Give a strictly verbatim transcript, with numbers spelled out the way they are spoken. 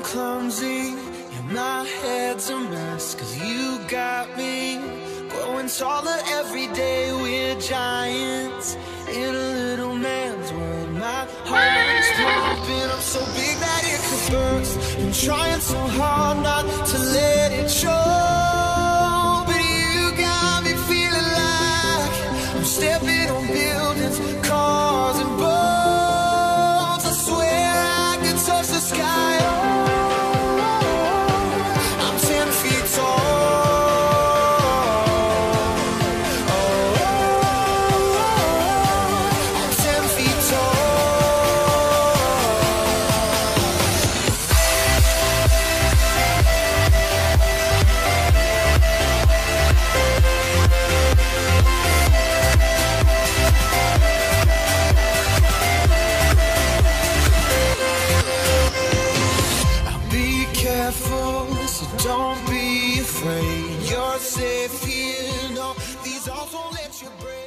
clumsy, and my head's a mess, 'cause you got me growing taller every day. We're giants in a little man's world. My heart's pumping up so big that it could burst. I'm trying so hard not to let it show, but you got me feeling like I'm stepping on buildings, cars and boats. I swear I could touch the sky. Oh, I'm ten feet tall. Oh, I'm ten feet tall. So don't be afraid, you're safe here. No, these arms won't let you break.